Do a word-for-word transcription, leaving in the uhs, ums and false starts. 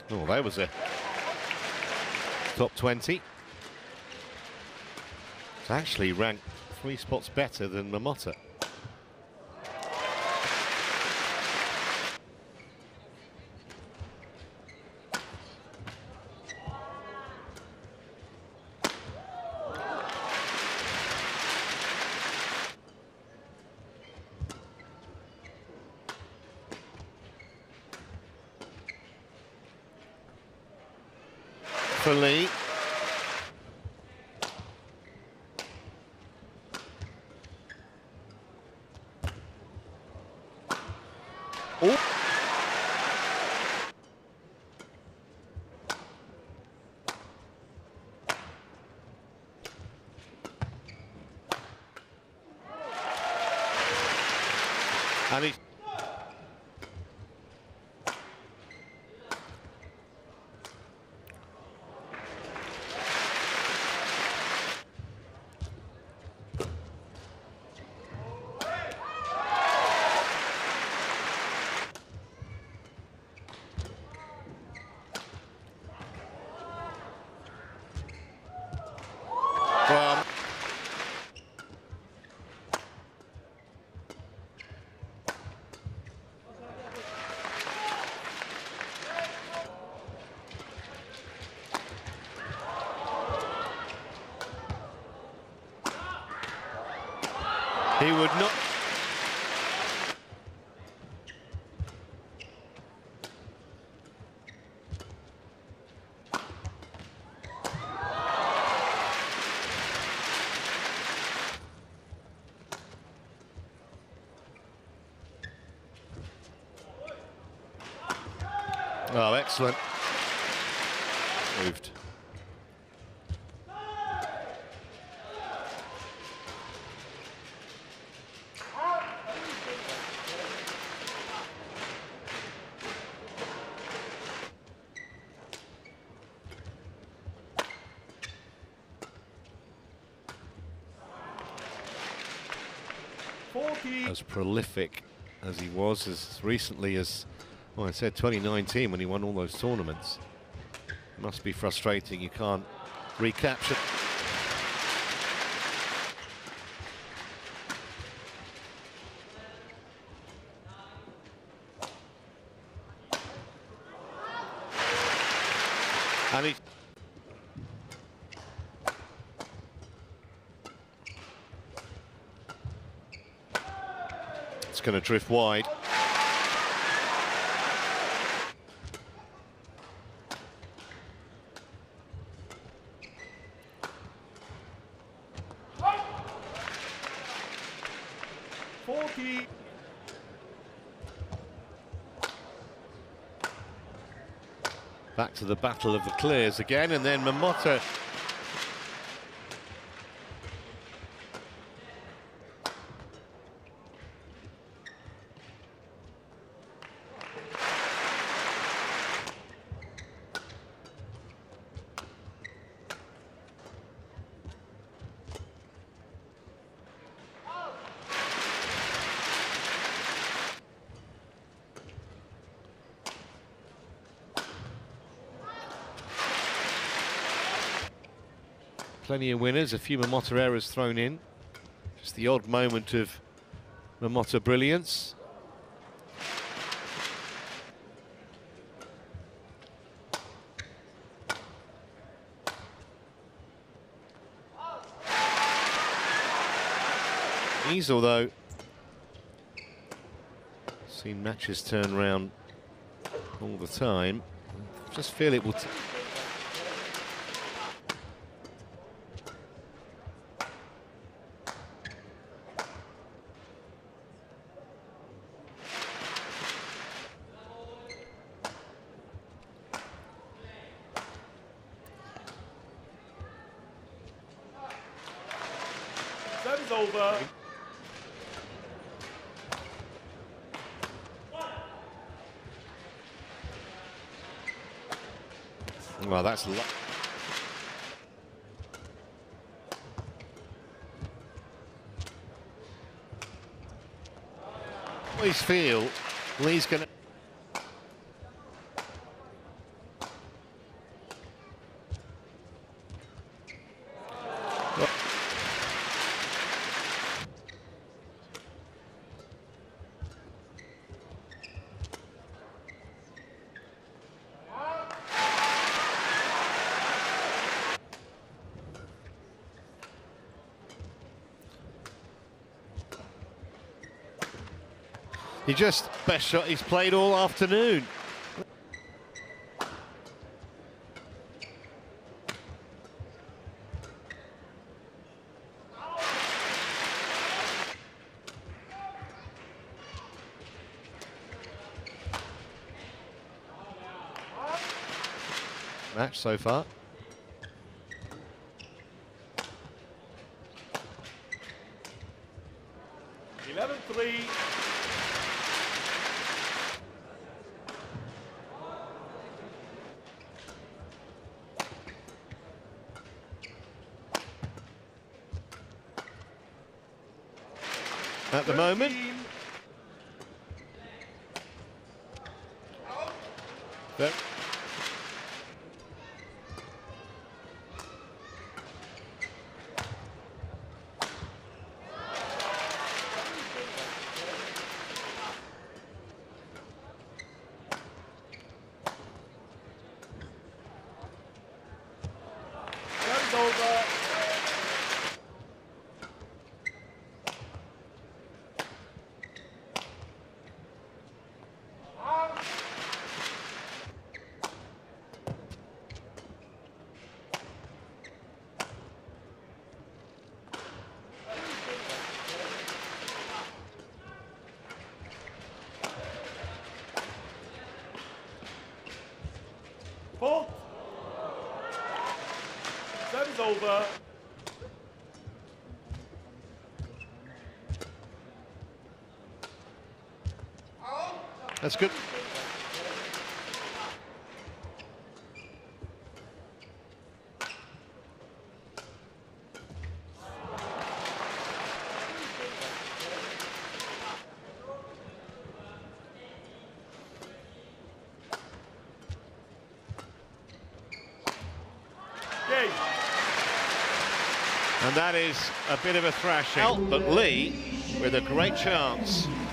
Oh, that was a top twenty. It's actually ranked three spots better than Momota. For Lee. Oh. And he Well, he would not. Oh, excellent. Moved. As prolific as he was as recently as, well, I said twenty nineteen when he won all those tournaments. It must be frustrating you can't recapture. And he it's going to drift wide. forty. Back to the battle of the clears again, and then Momota. Plenty of winners, a few Momota errors thrown in. Just the odd moment of Momota brilliance. Easel, though, seen matches turn round all the time. Just feel it will. T Service over. Well, that's lo always feel Lee's going to. He just, best shot he's played all afternoon. Match so far. eleven three. At the moment. There. Game's over. Four. Game's over. That's good. Game. And that is a bit of a thrashing, but Lee with a great chance.